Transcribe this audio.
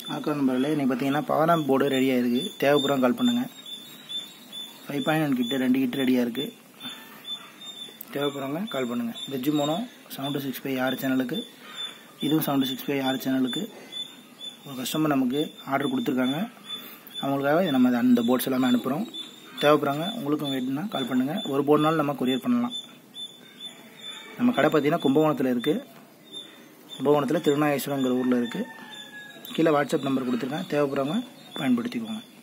நம்பரில் இன்றைக்கி பார்த்தீங்கன்னா பவர் ஆம்ப் போர்டு ரெடியாக இருக்குது. தேவைப்படுறோம் கால் பண்ணுங்கள். 5.1 கிட்டு 2 கிட்டு ரெடியாக இருக்குது. தேவைப்படுறவங்க கால் பண்ணுங்கள். வெஜ்ஜு மோனோ சவுண்டு 6x6 சேனலுக்கு, இதுவும் சவுண்டு 6x6 சேனலுக்கு ஒரு கஸ்டமர் நமக்கு ஆர்டர் கொடுத்துருக்காங்க. அவங்களுக்காக நம்ம அந்த போர்ட்ஸ் எல்லாமே அனுப்புகிறோம். தேவைப்படுறாங்க. உங்களுக்கும் வேணும்னா கால் பண்ணுங்கள். ஒரு போர்டுனாலும் நம்ம கொரியர் பண்ணலாம். நம்ம கடை பார்த்தீங்கன்னா கும்பகோணத்தில் இருக்குது. கும்பகோணத்தில் திருநாகேஸ்வரங்கிற ஊரில் இருக்குது. கீழே வாட்ஸ்அப் நம்பர் கொடுத்துருக்கேன். தேவைப்படுறவங்க பயன்படுத்திக்கோங்க.